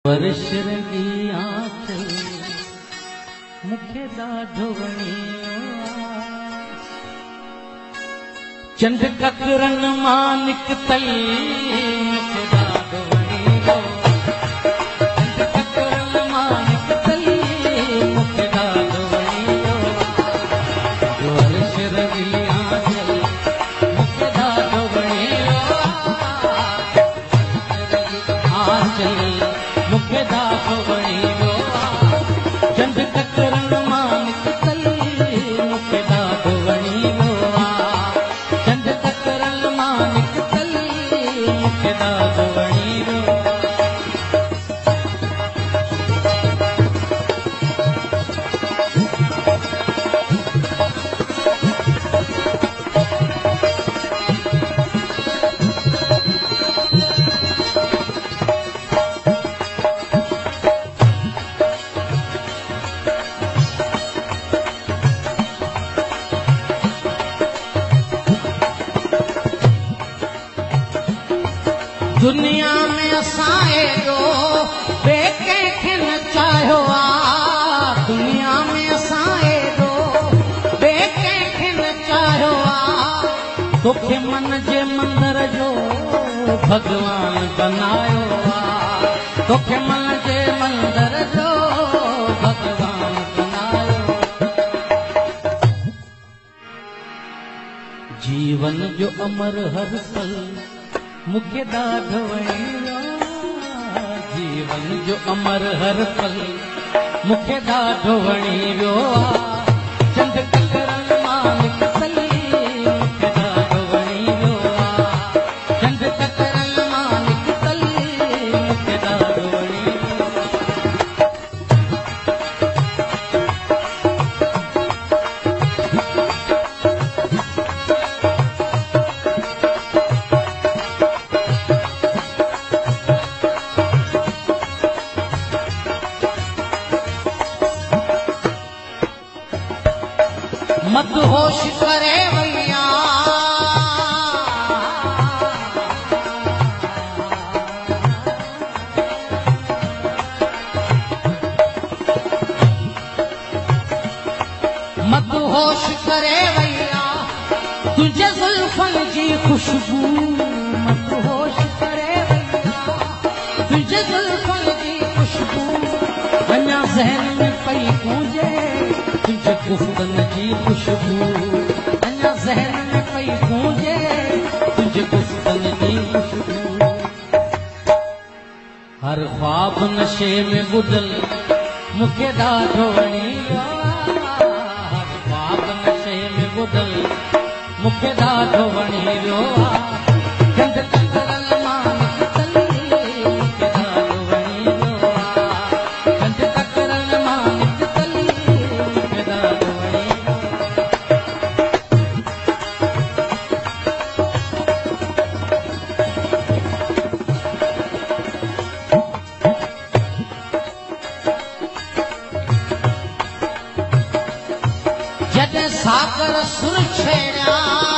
वर्ष रंगी आंचल मुखे ॾाढो वणियो चंड ककरन मां निकतल मुखे ॾाढो वणियो चंड ककरन मां निकतल मुखे ॾाढो वणियो वर्ष रंगी आंचल मुखे ॾाढो वणियो आंचल मुखे ॾाढो वणियो चंड ककरन मां निकतल मुखे ॾाढो वणियो चंड ककरन मां निकतल मुखे ॾाढो वणियो दुनिया में असां एॾो ॿिए कंहिंखे न चाहियो आहे दुनिया में असां एॾो ॿिए कंहिंखे न चाहियो आहे तोखे मन जे मंदर जो भॻवान बनायो आहे तोखे मन जे मंदर जो भॻवान बनायो जीवन जो अमर हर पल मुखे ॾाढो वणियो जीवन जो अमर हर पल मुखे ॾाढो वणियो चंड ककरन मां निकतल मुखे ॾाढो वणियो चंड ककरन मां निकतल मुखे ॾाढो वणियो मत होश करे भैया मत होश करे भैया तुझे जुल्फन जी खुशबू मत होश करे भैया तुझे जुल्फन जी खुशबू अञा ज़हन में पई गूंजे तुझे गुफ्तन जी खुशबू अञा ज़हन में पई गूंजे तुझे गुफ्तन जी खुशबू हर ख्वाब नशे में बुदल मुखे ॾाढो वणियो हर ख्वाब नशे में बुदल मुखे ॾाढो वणियो चंड ककरन मां निकतल मुखे ॾाढो वणियो चंड ककरन मां निकतल मुखे ॾाढो वणियो जॾहिं सागर सुर छेड़िया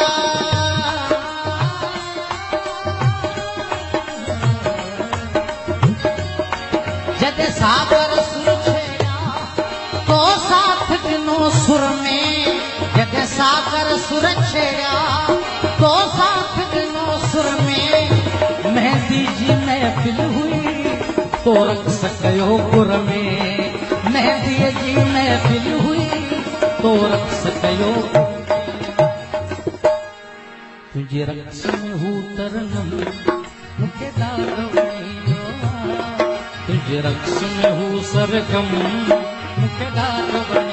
जॾहिं सागर सुर छेड़िया तो साथ ॾिनो सुर में जॾहिं सागर सुर छेड़िया तो साथ ॾिनो सुर में मेहंदी जी महफ़िल हुई तो रक़्स कयो गुर में मेहंदीअ जी महफ़िल हुई तो रक़्स कयो तुझे रक़्स में हू तरनम मुखे ॾाढो वणियो तुझे रक़्स में हू सरगम मुखे ॾाढो वणियो